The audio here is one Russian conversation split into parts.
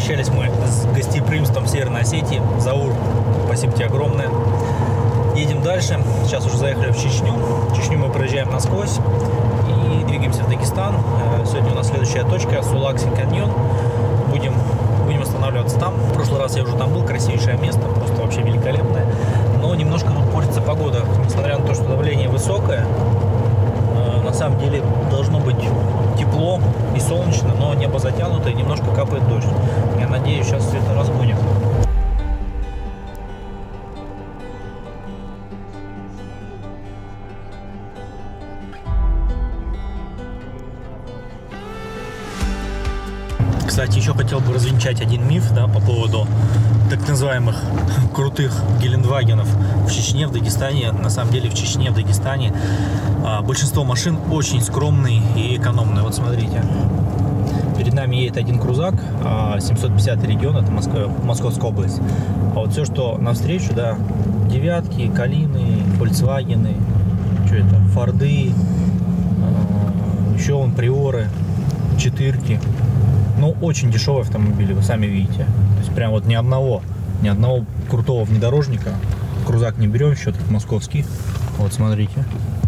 Возвращались мы с гостеприимством Северной Осетии. Заур, спасибо тебе огромное. Едем дальше. Сейчас уже заехали в Чечню. Чечню мы проезжаем насквозь и двигаемся в Дагестан. Сегодня у нас следующая точка Сулакси каньон. Будем останавливаться там. В прошлый раз я уже там был, красивейшее место, просто вообще великолепное. Но немножко тут портится погода, несмотря на то, что давление высокое. На самом деле должно быть тепло и солнечно, но небо затянуто и немножко капает дождь. Я надеюсь, сейчас все это разгонит. Кстати, еще хотел бы развенчать один миф, да, по поводу так называемых крутых гелендвагенов в Чечне, в Дагестане. На самом деле в Чечне, в Дагестане большинство машин очень скромные и экономные. Вот смотрите, перед нами едет один крузак, 750 регион, это Московская область. А вот все, что навстречу, да, девятки, калины, фольксвагены, что это, форды, еще вон приоры, четырки. Ну, очень дешевые автомобили, вы сами видите. То есть прям вот ни одного крутого внедорожника. Крузак не берем, счет московский. Вот, смотрите.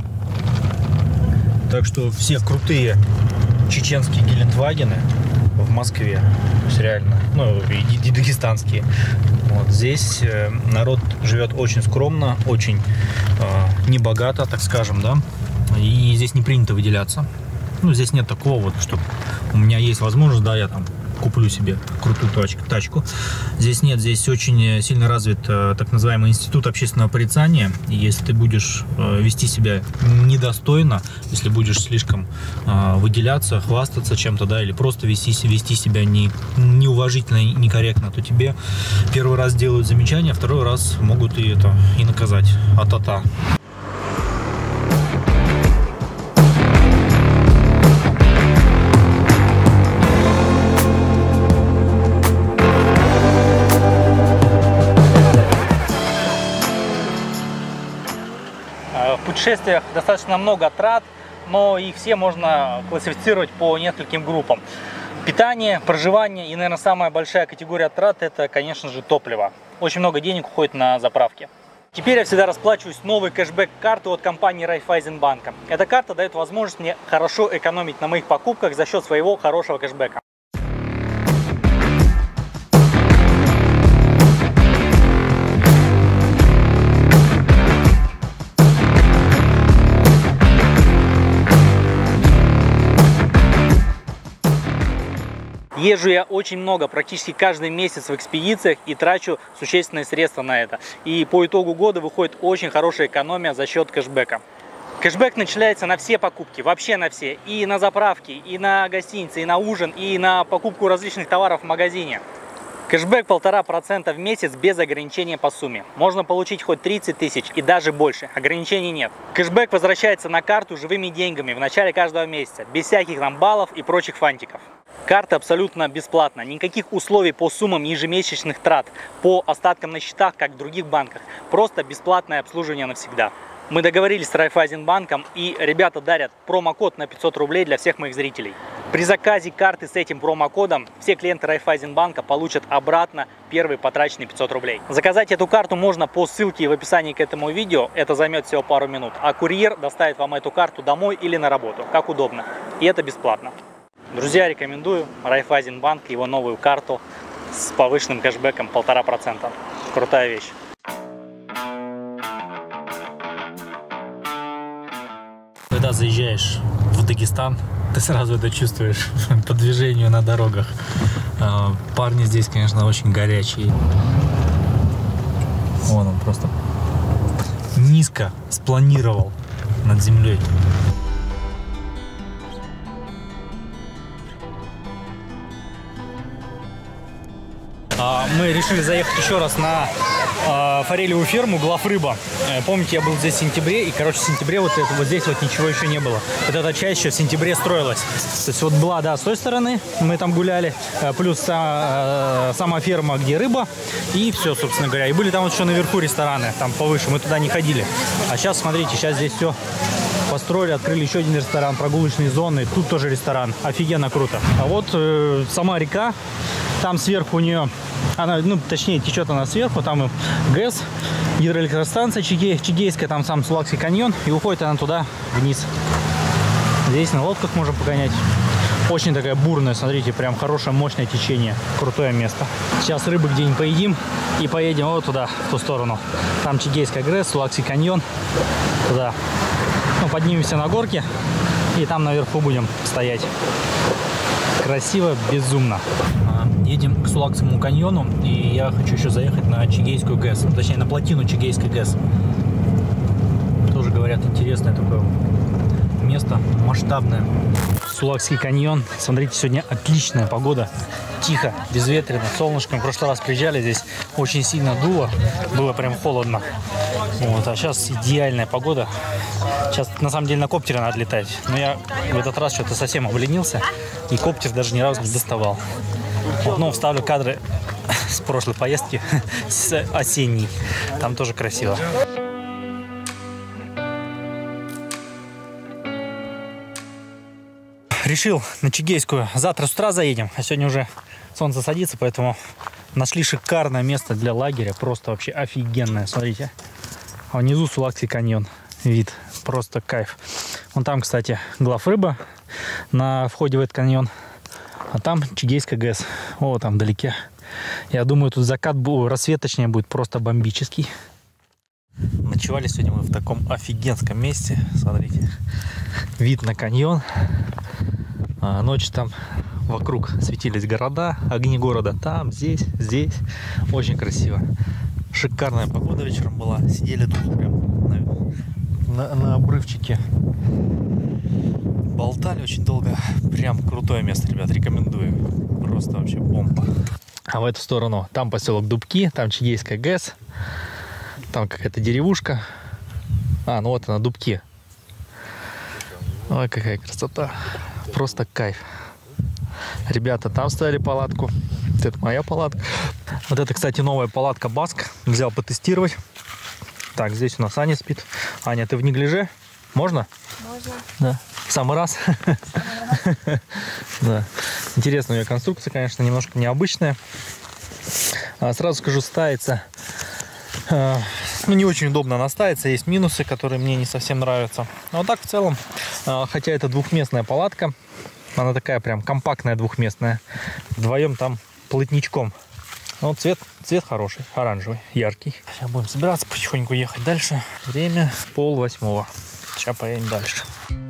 Так что все крутые чеченские гелендвагены в Москве. То есть реально, ну и дагестанские. Вот здесь народ живет очень скромно, очень небогато, так скажем, да. И здесь не принято выделяться. Ну, здесь нет такого вот, что у меня есть возможность, да, я там куплю себе крутую тачку. Здесь нет, здесь очень сильно развит так называемый институт общественного порицания. И если ты будешь вести себя недостойно, если будешь слишком выделяться, хвастаться чем-то, да, или просто вести себя неуважительно и некорректно, то тебе первый раз делают замечание, второй раз могут и наказать. А-та-та. В путешествиях достаточно много трат, но их все можно классифицировать по нескольким группам. Питание, проживание и, наверное, самая большая категория трат – это, конечно же, топливо. Очень много денег уходит на заправки. Теперь я всегда расплачиваюсь новой кэшбэк-картой от компании Райффайзенбанка. Эта карта дает возможность мне хорошо экономить на моих покупках за счет своего хорошего кэшбэка. Езжу я очень много, практически каждый месяц в экспедициях и трачу существенные средства на это. И по итогу года выходит очень хорошая экономия за счет кэшбэка. Кэшбэк начисляется на все покупки, вообще на все. И на заправки, и на гостиницы, и на ужин, и на покупку различных товаров в магазине. Кэшбэк 1,5% в месяц без ограничения по сумме. Можно получить хоть 30 тысяч и даже больше. Ограничений нет. Кэшбэк возвращается на карту живыми деньгами в начале каждого месяца. Без всяких там баллов и прочих фантиков. Карта абсолютно бесплатна. Никаких условий по суммам ежемесячных трат, по остаткам на счетах, как в других банках. Просто бесплатное обслуживание навсегда. Мы договорились с Райффайзенбанком, и ребята дарят промокод на 500 рублей для всех моих зрителей. При заказе карты с этим промокодом все клиенты Райффайзенбанка получат обратно первые потраченные 500 рублей. Заказать эту карту можно по ссылке в описании к этому видео. Это займет всего пару минут. А курьер доставит вам эту карту домой или на работу, как удобно. И это бесплатно. Друзья, рекомендую Райффайзенбанк, его новую карту с повышенным кэшбэком 1,5%. Крутая вещь. Когда заезжаешь в Дагестан, ты сразу это чувствуешь по движению на дорогах. Парни здесь, конечно, очень горячие. Вон он просто низко спланировал над землей. Мы решили заехать еще раз на форелевую ферму Главрыба. Помните, я был здесь в сентябре, и, короче, в сентябре вот здесь вот ничего еще не было. Вот эта часть еще в сентябре строилась. То есть вот была, да, с той стороны мы там гуляли, плюс сама ферма, где рыба, и все, собственно говоря. И были там вот еще наверху рестораны, там повыше, мы туда не ходили. А сейчас, смотрите, сейчас здесь все построили, открыли еще один ресторан, прогулочные зоны, тут тоже ресторан. Офигенно круто. А вот сама река, Там сверху у нее, она, ну, точнее, течет она сверху, там и ГЭС, гидроэлектростанция Чигейская, там сам Сулакский каньон, и уходит она туда вниз. Здесь на лодках можно погонять. Очень такая бурная, смотрите, прям хорошее, мощное течение. Крутое место. Сейчас рыбы где-нибудь поедим и поедем вот туда, в ту сторону. Там Чигейская ГРЭС, Сулакский каньон. Туда. Ну, поднимемся на горки и там наверху будем стоять. Красиво, безумно. Едем к Сулакскому каньону, и я хочу еще заехать на Чигейскую ГЭС. Точнее, на плотину Чигейской ГЭС. Тоже, говорят, интересное такое место, масштабное. Сулакский каньон. Смотрите, сегодня отличная погода. Тихо, безветренно, солнышком. В прошлый раз приезжали, здесь очень сильно дуло. Было прям холодно. Вот, а сейчас идеальная погода. Сейчас, на самом деле, на коптере надо летать. Но я в этот раз что-то совсем обленился. И коптер даже ни разу не доставал. Вот, ну, вставлю кадры с прошлой поездки, с осенней. Там тоже красиво. Решил на Чигейскую. Завтра с утра заедем, а сегодня уже солнце садится, поэтому нашли шикарное место для лагеря. Просто вообще офигенное. Смотрите. А внизу Сулакский каньон. Вид. Просто кайф. Вон там, кстати, главрыба на входе в этот каньон. А там Чигейская ГЭС. О, там вдалеке. Я думаю, тут закат, рассвет, точнее, будет просто бомбический. Ночевали сегодня мы в таком офигенском месте. Смотрите. Вид на каньон. А ночью там вокруг светились города, огни города. Там, здесь, здесь. Очень красиво. Шикарная погода вечером была. Сидели тут прям на обрывчике. Болтали очень долго. Прям крутое место, ребят. Рекомендую. Просто вообще бомба. А в эту сторону там поселок Дубки, там Чигейская ГЭС. Там какая-то деревушка. А, ну вот она, Дубки. Ой, какая красота. Просто кайф. Ребята там ставили палатку. Вот это моя палатка. Вот это, кстати, новая палатка Баск. Взял потестировать. Так, здесь у нас Аня спит. Аня, ты в неглиже? Можно? Можно. Да. В самый раз? Да. Интересная у нее конструкция, конечно, немножко необычная. Сразу скажу, ставится. Ну, не очень удобно она ставится. Есть минусы, которые мне не совсем нравятся. Но так в целом, хотя это двухместная палатка, она такая прям компактная двухместная. Вдвоем там плотничком. Но цвет хороший, оранжевый, яркий. Сейчас будем собираться, потихоньку ехать дальше. Время 7:30. Сейчас поедем дальше.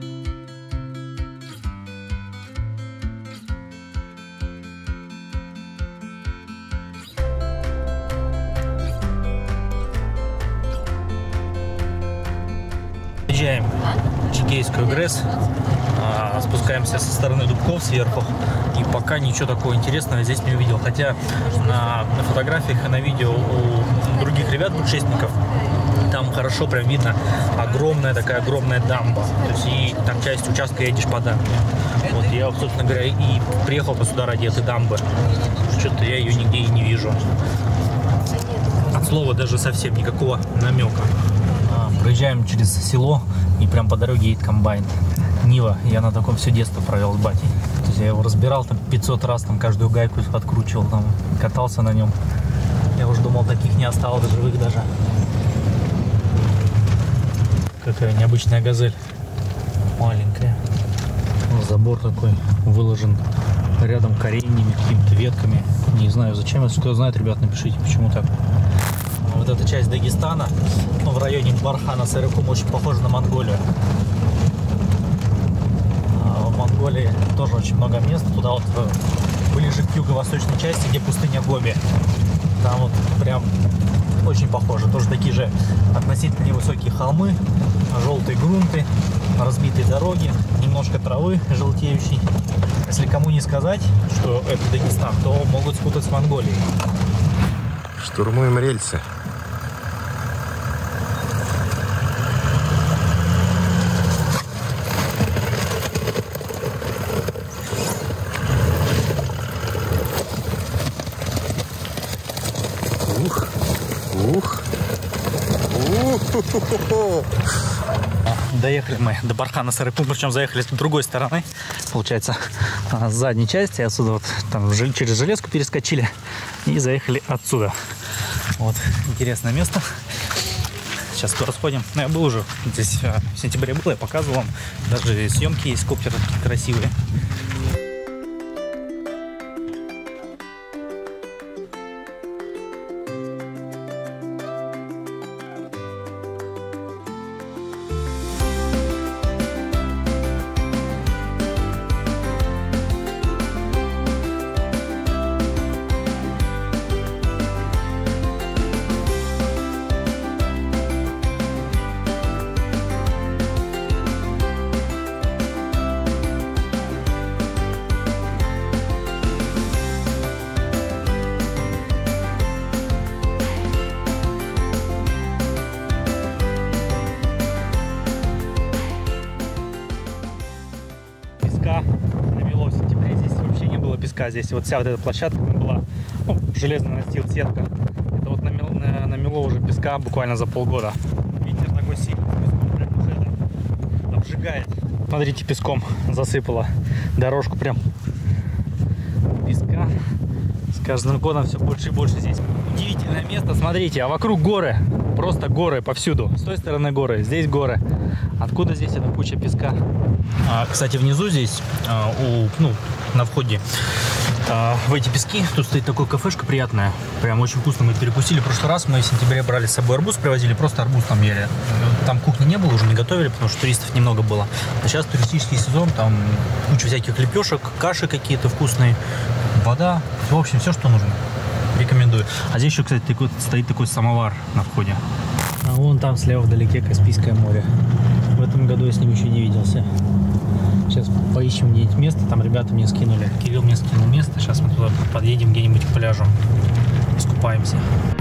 Приезжаем в Чигейскую ГРЭС, спускаемся со стороны Дубков сверху, и пока ничего такого интересного здесь не увидел. Хотя на фотографиях и на видео у других ребят, предшественников, там хорошо прям видно огромная дамба. То есть и там часть участка едешь по дамбе. Вот я, собственно говоря, и приехал по сюда ради этой дамбы. Что-то я ее нигде и не вижу. От слова даже совсем никакого намека. Проезжаем через село, и прям по дороге едет комбайн. Нива. Я на таком все детство провел с батей. То есть я его разбирал там 500 раз, там каждую гайку откручивал, там катался на нем. Я уже думал, таких не осталось живых даже. Какая необычная газель. Маленькая. Забор такой выложен рядом кореньями, какими-то ветками. Не знаю зачем. Если кто знает, ребят, напишите, почему так. Вот эта часть Дагестана, ну, в районе Бархана, Сайрыкум, очень похожа на Монголию. В Монголии тоже очень много мест. Туда вот ближе к юго-восточной части, где пустыня Гоби. Там вот прям очень похоже. Тоже такие же относительно невысокие холмы, желтые грунты, разбитые дороги, немножко травы желтеющей. Если кому не сказать, что это Дагестан, то могут спутать с Монголией. Штурмуем рельсы. Доехали мы до Бархана Сарыпу, причем заехали с другой стороны, получается, с задней части. Отсюда вот там через железку перескочили и заехали отсюда. Вот, интересное место. Сейчас туда сходим. Но я был уже здесь в сентябре был, я показывал вам. Даже съемки есть, коптеры такие красивые. Намело в сентябре, здесь вообще не было песка. Здесь вот вся вот эта площадка была, ну, железный настил, сетка. Это вот намело уже песка буквально за полгода. Ветер такой сильный, прям уже обжигает. Смотрите, песком засыпало дорожку, прям песка. С каждым годом все больше и больше здесь. Удивительное место, смотрите, а вокруг горы, просто горы повсюду. С той стороны горы, здесь горы. Откуда здесь эта куча песка? Кстати, внизу здесь, на входе в эти пески, тут стоит такая кафешка приятная. Прям очень вкусно мы перекусили. В прошлый раз мы в сентябре брали с собой арбуз, привозили, просто арбуз там ели. Там кухни не было, уже не готовили, потому что туристов немного было. А сейчас туристический сезон, там куча всяких лепешек, каши какие-то вкусные, вода. В общем, все, что нужно. Рекомендую. А здесь еще, кстати, стоит такой самовар на входе. А вон там слева вдалеке Каспийское море. В этом году я с ним еще не виделся. Сейчас поищем где-нибудь место. Там ребята мне скинули. Кирилл мне скинул место. Сейчас мы туда подъедем где-нибудь к пляжу. Искупаемся.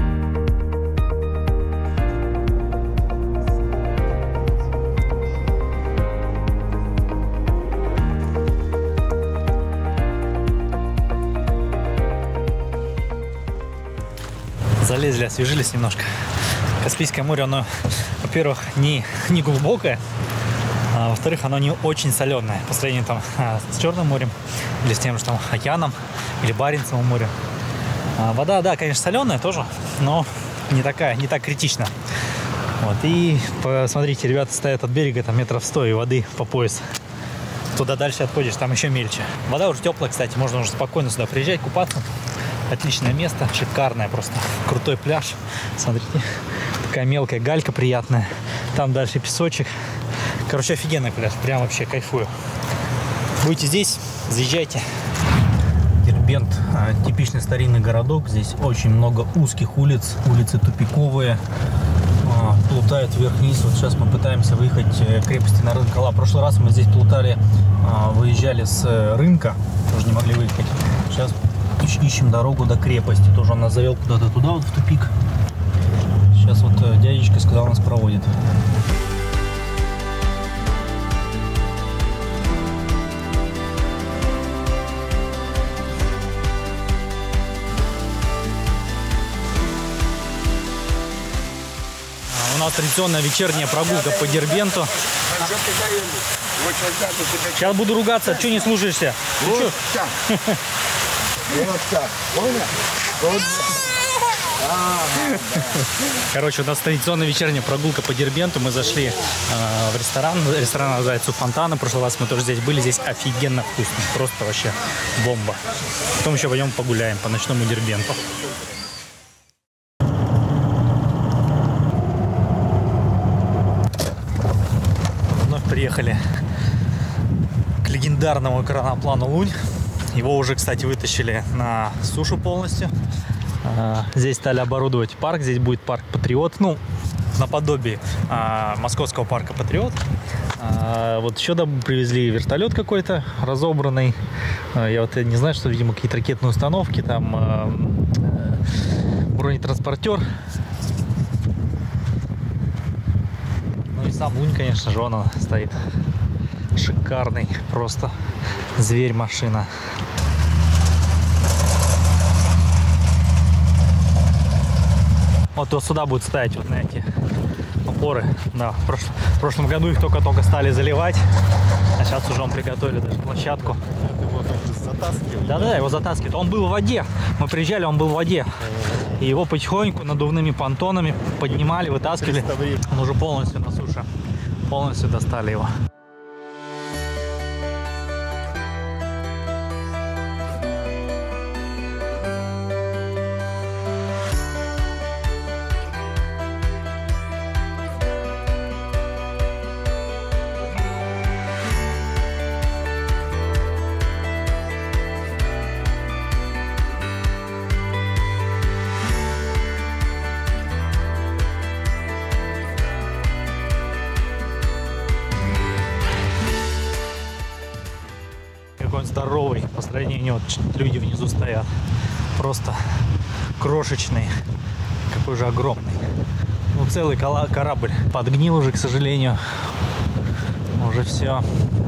Залезли, освежились немножко. Каспийское море, оно, во-первых, не глубокое, а во-вторых, оно не очень соленое по сравнению там с Черным морем или с тем же там океаном или Баренцевым морем. Вода, да, конечно, соленая тоже, но не так критично. Вот, и посмотрите, ребята стоят от берега, там метров 100 и воды по пояс. Туда дальше отходишь, там еще мельче. Вода уже теплая, кстати, можно уже спокойно сюда приезжать, купаться. Отличное место, шикарное просто. Крутой пляж. Смотрите, такая мелкая галька приятная. Там дальше песочек. Короче, офигенный пляж. Прям вообще кайфую. Будете здесь, заезжайте. Дербент, типичный старинный городок. Здесь очень много узких улиц. Улицы тупиковые. Плутают вверх-вниз. Вот сейчас мы пытаемся выехать к крепости на рынок Алла. В прошлый раз мы здесь плутали, выезжали с рынка. Тоже не могли выехать. Сейчас ищем дорогу до крепости. Тоже он нас завел куда-то туда, вот в тупик. Сейчас вот дядечка сказал, нас проводит. У нас традиционная вечерняя прогулка по Дербенту. Сейчас буду ругаться, что не слушаешься? Короче, у нас традиционная вечерняя прогулка по Дербенту. Мы зашли в ресторан. Ресторан называется «Фонтана». В прошлый раз мы тоже здесь были. Здесь офигенно вкусно. Просто вообще бомба. Потом еще пойдем погуляем по ночному Дербенту. Вновь приехали к легендарному краноплану Лунь. Его уже, кстати, вытащили на сушу полностью. Здесь стали оборудовать парк. Здесь будет парк Патриот. Ну, наподобие московского парка Патриот. Вот еще привезли вертолет какой-то разобранный. Я вот не знаю, что, видимо, какие-то ракетные установки. Там бронетранспортер. Ну и сам Лунь, конечно же, он стоит шикарный. Просто зверь-машина. Вот сюда будет ставить вот на эти опоры. Да, в прошлом году их только-только стали заливать, а сейчас уже он приготовили даже площадку. Его затаскивали? Да, его затаскивают. Он был в воде. Мы приезжали, он был в воде. И его потихоньку надувными понтонами поднимали, вытаскивали. Он уже полностью на суше. Полностью достали его. Какой он здоровый по сравнению, вот люди внизу стоят. Просто крошечный. Какой же огромный. Ну, целый корабль. Подгнил уже, к сожалению. Уже все.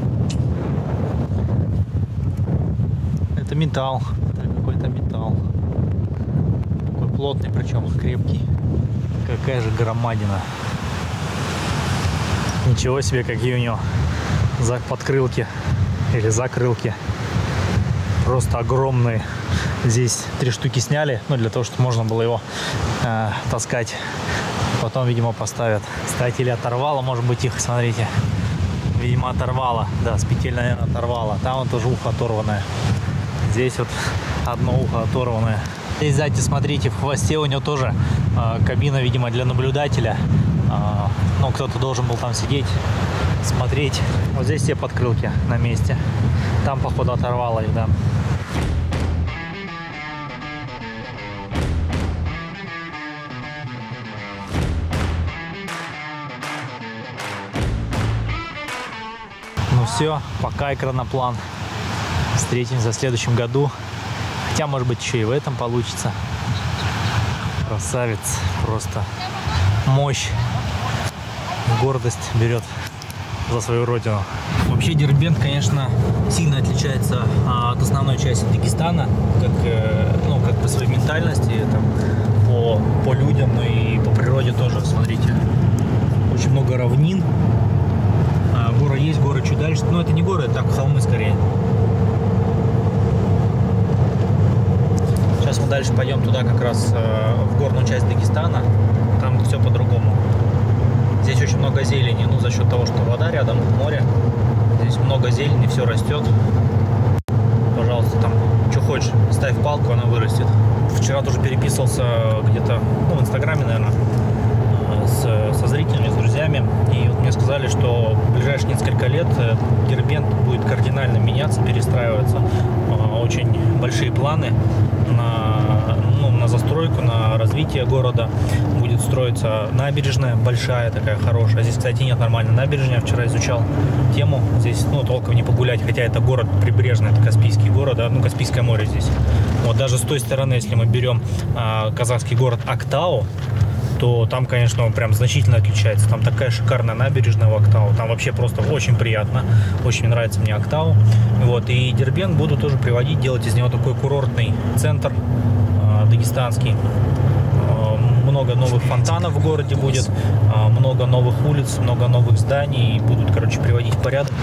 Это металл. Это какой-то металл. Такой плотный, причем крепкий. Какая же громадина. Ничего себе, какие у него подкрылки. Или закрылки. Просто огромные. Здесь 3 штуки сняли, ну, для того, чтобы можно было его таскать. Потом, видимо, поставят. Кстати, или оторвало, может быть, их, смотрите. Видимо, оторвало. Да, с петель, наверное, оторвало. Там вот тоже ухо оторванное. Здесь вот одно ухо оторванное. Здесь, сзади, смотрите, в хвосте у него тоже кабина, видимо, для наблюдателя. Ну, кто-то должен был там сидеть, смотреть. Вот здесь все подкрылки на месте. Там, походу, оторвало их, да. Ну все, пока экраноплан. Встретимся в следующем году. Хотя, может быть, еще и в этом получится. Красавец. Просто мощь. Гордость берет за свою родину. Вообще Дербент, конечно, сильно отличается от основной части Дагестана, как по своей ментальности, там, по людям, но и по природе тоже. Смотрите, очень много равнин. Горы есть, горы чуть дальше, но это не горы, это так, холмы скорее. Сейчас мы дальше пойдем туда, как раз в горную часть Дагестана. Там все по-другому. Здесь очень много зелени, ну, за счет того, что вода рядом, море. Здесь много зелени, все растет. Пожалуйста, там, что хочешь, ставь палку, она вырастет. Вчера тоже переписывался где-то, ну, в Инстаграме, наверное, со зрителями, с друзьями. И вот мне сказали, что в ближайшие несколько лет Дербент будет кардинально меняться, перестраиваться. Очень большие планы на застройку, на развитие города. Будет строиться набережная большая, такая хорошая. Здесь, кстати, нет нормальной набережной. Я вчера изучал тему. Здесь, ну, толком не погулять, хотя это город прибрежный, это Каспийский город, да? Ну, Каспийское море здесь. Вот даже с той стороны, если мы берем казахский город Актау, то там, конечно, он прям значительно отличается. Там такая шикарная набережная в Актау. Там вообще просто очень приятно. Очень нравится мне Актау. Вот. И Дербент буду тоже приводить, делать из него такой курортный центр дагестанский. Много новых фонтанов в городе будет, много новых улиц, много новых зданий. И будут, короче, приводить в порядок.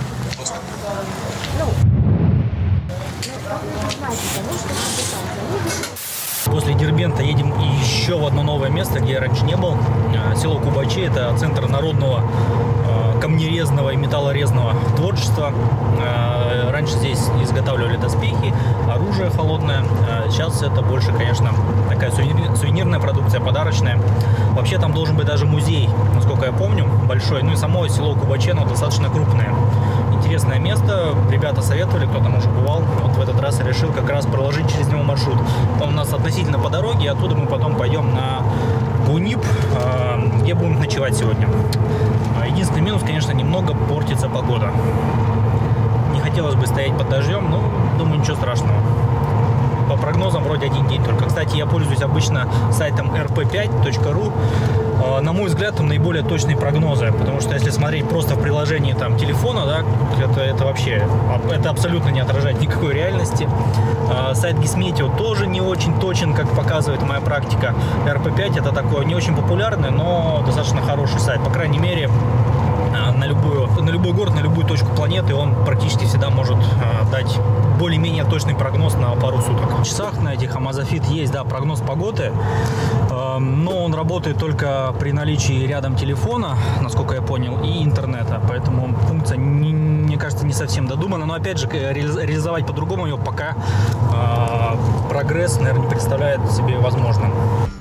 После Дербента едем еще в одно новое место, где я раньше не был. Село Кубачи. Это центр народного камнерезного и металлорезного творчества. Раньше здесь изготавливали доспехи, оружие холодное. Сейчас это больше, конечно, такая сувенирная продукция, подарочная. Вообще там должен быть даже музей, насколько я помню, большой. Ну и само село Кубачи, оно достаточно крупное. Интересное место. Ребята советовали, кто там уже бывал. Вот в этот раз я решил как раз проложить через него маршрут. Он у нас относительно по дороге, и оттуда мы потом пойдем на Бунип, где будем ночевать сегодня. Единственный минус, конечно, немного портится погода. Не хотелось бы стоять под дождем, но думаю, ничего страшного. по прогнозам вроде один день только. Кстати, я пользуюсь обычно сайтом rp5.ru. На мой взгляд, там наиболее точные прогнозы, потому что если смотреть просто в приложении там телефона, да, это вообще, это абсолютно не отражает никакой реальности. Сайт Gizmeteo тоже не очень точен, как показывает моя практика. RP5 это такой не очень популярный, но достаточно хороший сайт, по крайней мере, на любой город, на любую точку планеты он практически всегда может дать более-менее точный прогноз на пару суток. В часах на этих Amazfit есть, да, прогноз погоды, но он работает только при наличии рядом телефона, насколько я понял, и интернета, поэтому функция, мне кажется, не совсем додумана, но опять же реализовать по-другому ее пока прогресс, наверное, не представляет себе возможным.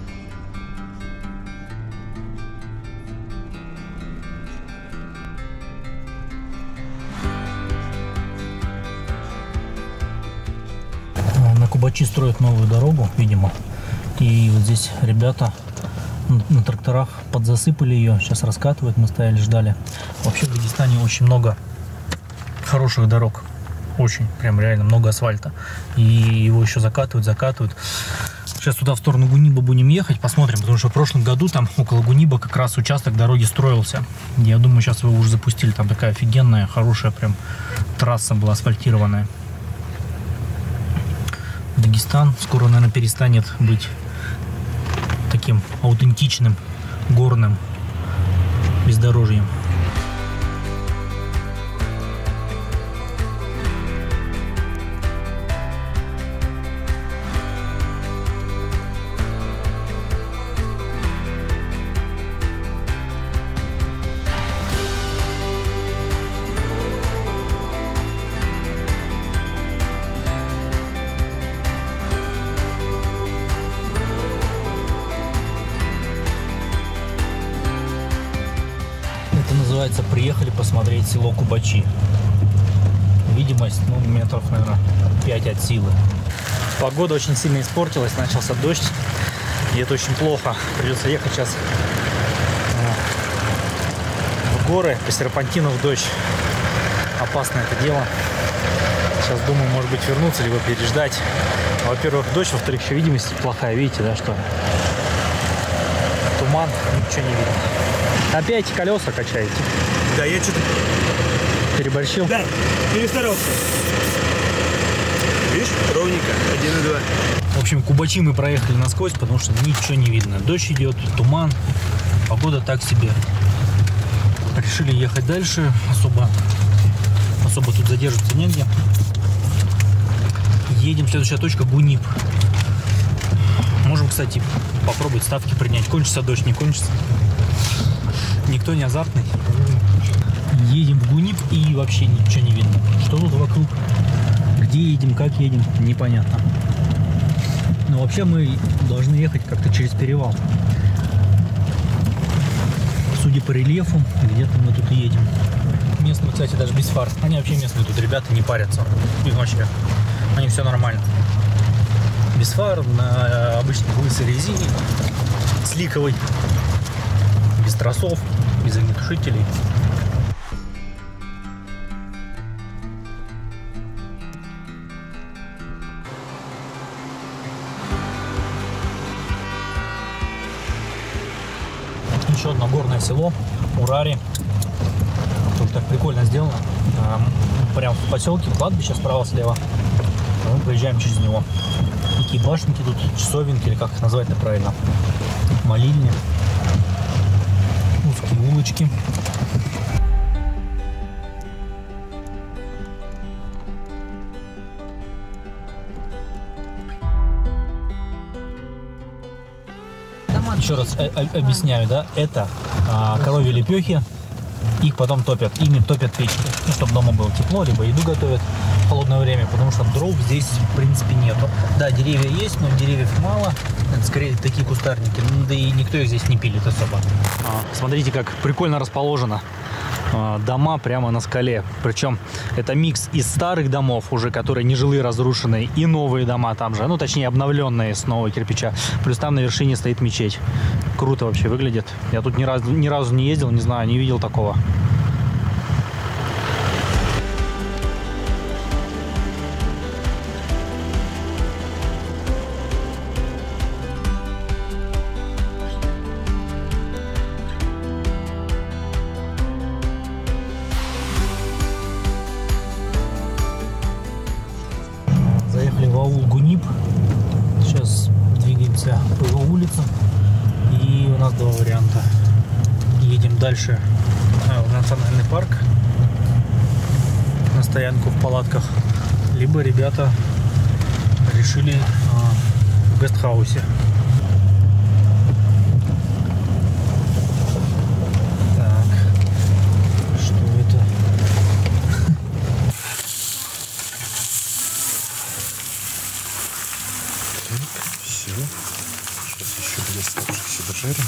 На Кубачи строят новую дорогу, видимо, и вот здесь ребята на тракторах подзасыпали ее, сейчас раскатывают, мы стояли, ждали. Вообще в Дагестане очень много хороших дорог, очень, прям реально много асфальта, и его еще закатывают. Сейчас туда в сторону Гуниба будем ехать, посмотрим, потому что в прошлом году там около Гуниба как раз участок дороги строился. Я думаю, сейчас его уже запустили, там такая офигенная, хорошая прям трасса была асфальтированная. Дагестан скоро, наверное, перестанет быть таким аутентичным горным бездорожьем. Называется, приехали посмотреть село Кубачи. Видимость, ну, метров, наверное, 5 от силы. Погода очень сильно испортилась, начался дождь, и это очень плохо. Придется ехать сейчас в горы, по серпантину в дождь. Опасно это дело. Сейчас думаю, может быть, вернуться, либо переждать. Во-первых, дождь, во-вторых, еще видимость плохая, видите, да, что туман, ничего не видно. Опять колеса качаете? Да, я что-то переборщил. Да, перестарался. Видишь, ровненько, 1,2. В общем, Кубачи мы проехали насквозь, потому что ничего не видно. Дождь идет, туман, погода так себе. Решили ехать дальше, особо тут задерживаться негде. Едем, следующая точка Гуниб. Можем, кстати, попробовать ставки принять. Кончится дождь, не кончится. Никто не азартный. Едем в Гуниб и вообще ничего не видно. Что тут вокруг? Где едем, как едем, непонятно. Но вообще мы должны ехать как-то через перевал. Судя по рельефу, где-то мы тут едем. Местные, кстати, даже без фар. Они вообще местные тут ребята не парятся. И вообще, они все нормально. Без фар, на обычной лысой резине, сликовой, без тросов, без огнетушителей. Еще одно горное село Урари. Тут так прикольно сделано. Прям в поселке, кладбище справа-слева. Мы проезжаем через него. Такие башенки тут, часовенки, или как их назвать-то правильно. Молильни. Узкие улочки. Еще раз объясняю, да, это коровьи лепехи, их потом топят, ими топят печки, ну, чтобы дома было тепло, либо еду готовят в холодное время, потому что дров здесь в принципе нету. Да, деревья есть, но деревьев мало, это скорее такие кустарники, да и никто их здесь не пилит особо. Смотрите, как прикольно расположено. Дома прямо на скале. Причем это микс из старых домов, уже которые нежилые, разрушенные, и новые дома там же. Ну, точнее, обновленные с нового кирпича. Плюс там на вершине стоит мечеть. Круто вообще выглядит. Я тут ни разу не ездил, не знаю, не видел такого. двигаемся по его улицам. И у нас два варианта. Едем дальше в национальный парк, на стоянку в палатках. Либо ребята решили в гестхаусе. Все. Сейчас еще для оставшихся дожарим.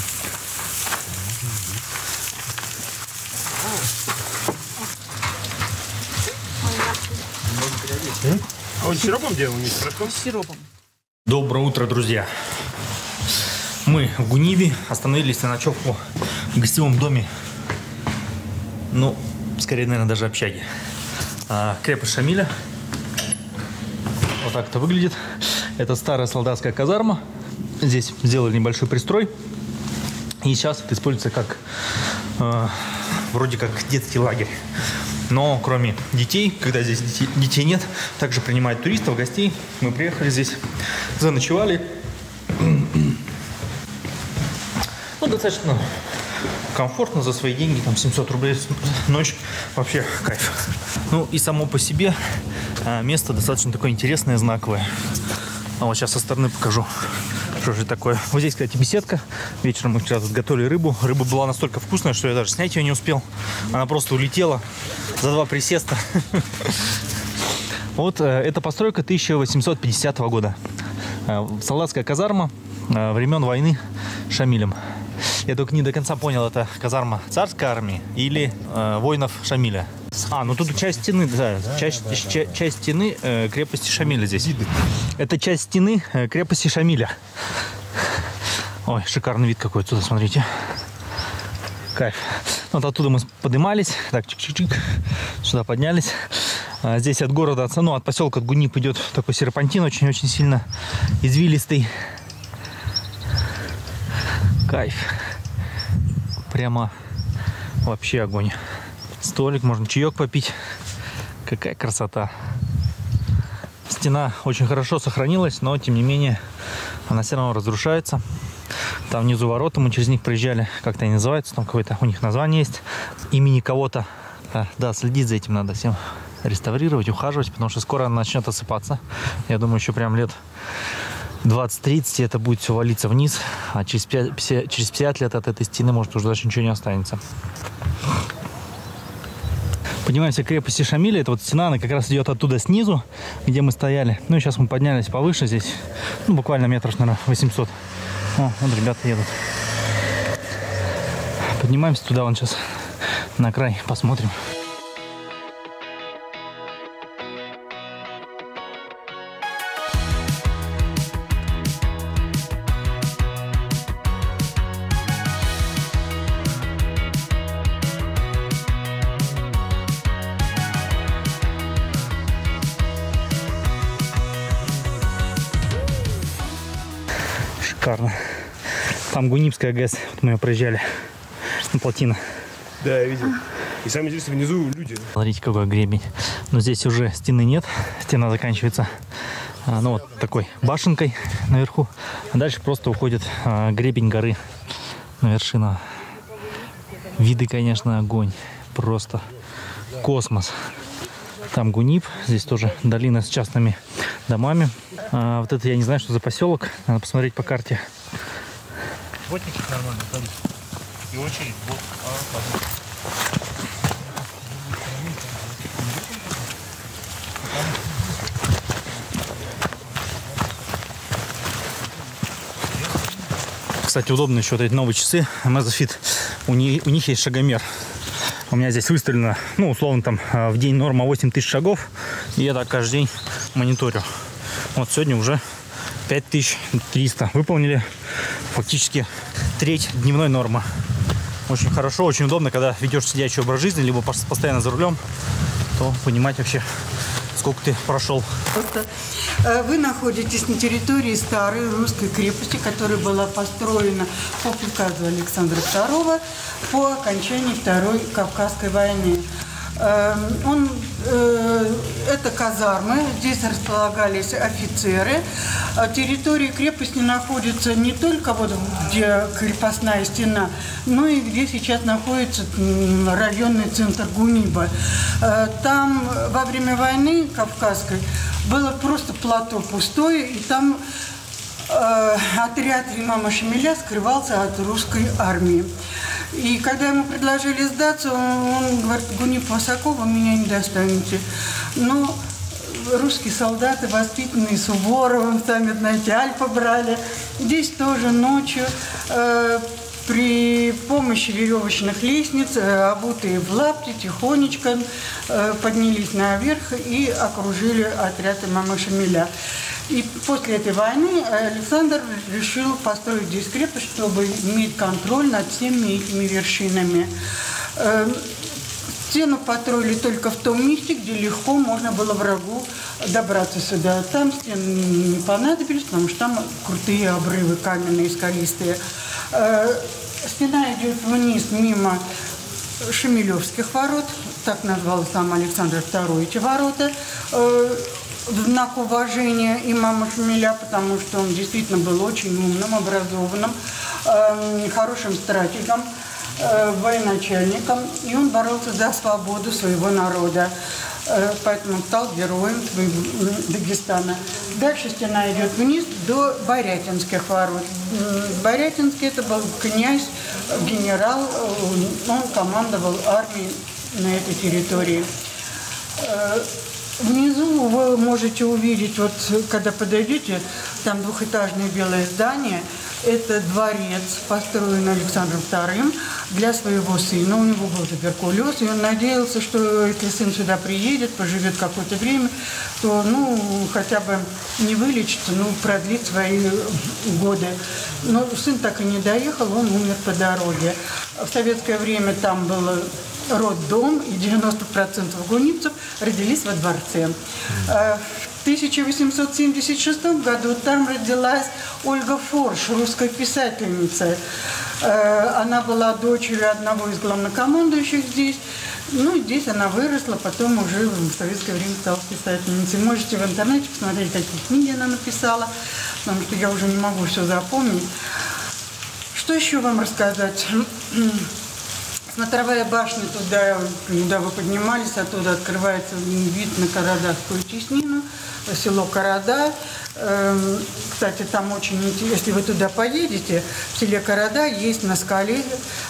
А он сиропом делал, не с порошком? С сиропом. Доброе утро, друзья. Мы в Гунибе остановились на ночевку в гостевом доме. Ну, скорее, наверное, даже общаге. Крепость Шамиля. Вот так это выглядит. Это старая солдатская казарма. Здесь сделали небольшой пристрой. И сейчас это используется как вроде как детский лагерь. Но кроме детей, когда здесь детей нет, также принимают туристов, гостей. Мы приехали здесь, заночевали. Ну, достаточно комфортно за свои деньги, там 700 рублей ночь. Вообще кайф. Ну и само по себе место достаточно такое интересное, знаковое. А вот сейчас со стороны покажу, что же такое. Вот здесь, кстати, беседка. Вечером мы вчера тут готовили рыбу. Рыба была настолько вкусная, что я даже снять ее не успел. Она просто улетела за 2 присеста. Вот эта постройка 1850 года. Солдатская казарма времен войны Шамилем. Я только не до конца понял, это казарма царской армии или воинов Шамиля. Ну тут часть стены, да, часть стены крепости Шамиля здесь. Это часть стены крепости Шамиля. Ой, шикарный вид какой отсюда, смотрите. Кайф. Вот оттуда мы поднимались, так, чик-чик-чик, сюда поднялись. Здесь от города, от поселка Гунип идет такой серпантин, очень-очень сильно извилистый. Кайф. Прямо вообще огонь. Столик, можно чаек попить. Какая красота. Стена очень хорошо сохранилась, но тем не менее она все равно разрушается. Там внизу ворота, мы через них проезжали. Как-то они называются, там какое-то у них название есть. Имени кого-то. Да, следить за этим надо всем. Реставрировать, ухаживать, потому что скоро она начнет осыпаться. Я думаю, еще прям лет 20-30 это будет все валиться вниз. А через 50 лет от этой стены может уже даже ничего не останется. Поднимаемся к крепости Шамиля. Это вот стена, она как раз идет оттуда снизу, где мы стояли. Ну и сейчас мы поднялись повыше здесь. Ну, буквально метров, наверное, 800. О, вот ребята едут. Поднимаемся туда, вон сейчас на край, посмотрим. Шикарно. Там Гунибская ГЭС. Вот мы ее проезжали. Плотина. Да, я видел. И самое интересное, внизу люди. Смотрите, какой гребень. Но здесь уже стены нет. Стена заканчивается ну, вот такой башенкой наверху. А дальше просто уходит гребень горы на вершину. Виды, конечно, огонь. Просто космос. Там Гуниб. Здесь тоже долина с частными домами. Вот это я не знаю, что за поселок. Надо посмотреть по карте. Ботники нормально. И очередь. Кстати, удобно еще вот эти новые часы Amazfit. У них есть шагомер. У меня здесь выставлено, ну, условно, там в день норма 8000 шагов. И я так каждый день мониторю. Вот сегодня уже 5300 выполнили. Фактически треть дневной нормы. Очень хорошо, очень удобно, когда ведешь сидячий образ жизни, либо постоянно за рулем, то понимать вообще, сколько ты прошел. Вы находитесь на территории старой русской крепости, которая была построена по приказу Александра II по окончании Второй Кавказской войны. Это это казармы, здесь располагались офицеры. Территория крепости находится не только вот где крепостная стена, но и где сейчас находится районный центр Гуниба. Там во время войны Кавказской было просто плато пустое, и там отряд имама Шамиля скрывался от русской армии. И когда ему предложили сдаться, он говорит: Гуниб высоко, вы меня не достанете. Но русские солдаты, воспитанные Суворовым, сами, знаете, Альпы брали. Здесь тоже ночью при помощи веревочных лестниц, обутые в лапти, тихонечко поднялись наверх и окружили отряд имама Шамиля. И после этой войны Александр решил построить здесь крепость, чтобы иметь контроль над всеми этими вершинами. Стену построили только в том месте, где легко можно было врагу добраться сюда. Там стены не понадобились, потому что там крутые обрывы каменные, скалистые. Стена идет вниз мимо Шамилевских ворот, так назвал сам Александр II эти ворота, в знак уважения имама Шамиля, потому что он действительно был очень умным, образованным, хорошим стратегом, военачальником, и он боролся за свободу своего народа. Поэтому стал героем Дагестана. Дальше стена идет вниз до Борятинских ворот. Борятинский — это был князь, генерал, он командовал армией на этой территории. Внизу вы можете увидеть, вот когда подойдете, там двухэтажное белое здание. Это дворец, построен Александром II для своего сына. У него был туберкулез, и он надеялся, что если сын сюда приедет, поживет какое-то время, то, хотя бы не вылечится, продлит свои годы. Но сын так и не доехал, он умер по дороге. В советское время там был роддом, и 90% гунибцев родились во дворце. В 1876 году там родилась Ольга Форш, русская писательница. Она была дочерью одного из главнокомандующих здесь. Здесь она выросла, потом уже в советское время стала писательницей. Можете в интернете посмотреть, какие книги она написала, потому что я уже не могу все запомнить. Что еще вам рассказать? Смотровая башня, туда, куда вы поднимались, оттуда открывается вид на Карадахскую теснину, село Карада. Кстати, там очень интересно, если вы туда поедете, в селе Карада есть на скале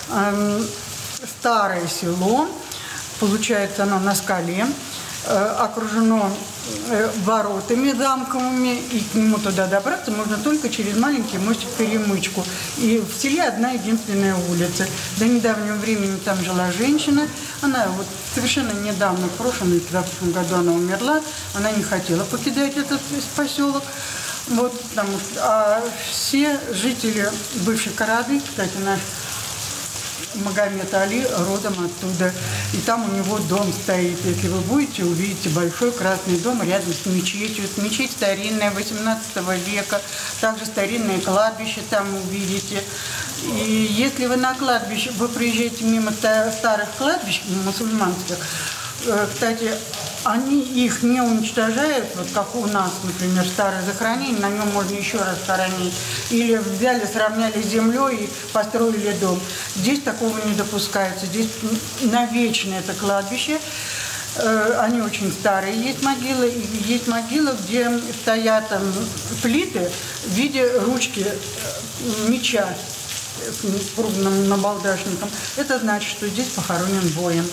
старое село, получается оно на скале, окружено воротами замковыми, и к нему туда добраться можно только через маленький мостик-перемычку. И в селе одна единственная улица. До недавнего времени там жила женщина. Она вот совершенно недавно, в прошлом или в году она умерла. Она не хотела покидать этот поселок. Вот, потому что, все жители бывшей Карады, кстати, наш Магомед Али родом оттуда. И там у него дом стоит. Если вы будете, увидите большой красный дом рядом с мечетью. Мечеть старинная, 18 века. Также старинное кладбище там увидите. И если вы на кладбище, вы приезжаете мимо старых кладбищ мусульманских, кстати, они их не уничтожают, вот как у нас, например, старое захоронение, на нем можно еще раз хоронить. Или взяли, сравняли с землей и построили дом. Здесь такого не допускается. Здесь навечно это кладбище. Они очень старые. Есть могилы, и есть могилы, где стоят плиты в виде ручки меча с круглым набалдашником. Это значит, что здесь похоронен воин.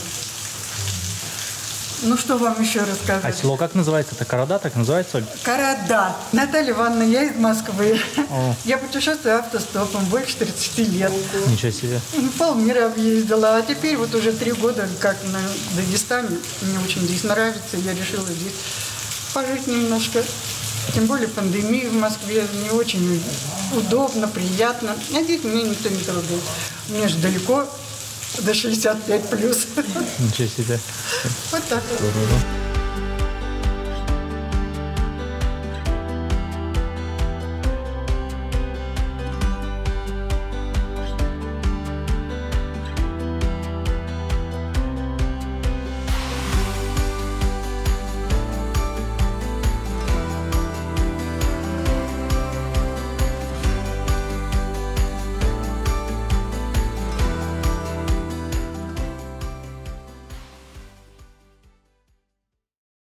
Что вам еще рассказать? А село как называется? Это Карада, так называется? Карада. Наталья Ивановна, я из Москвы. О. Я путешествую автостопом больше 30 лет. Ничего себе. Полмира объездила. А теперь вот уже 3 года, как на Дагестане. Мне очень здесь нравится. Я решила здесь пожить немножко. Тем более пандемия в Москве не очень удобно, приятно. А здесь меня никто не трогает. Мне же далеко. До 65+. Ничего себе. Вот так вот.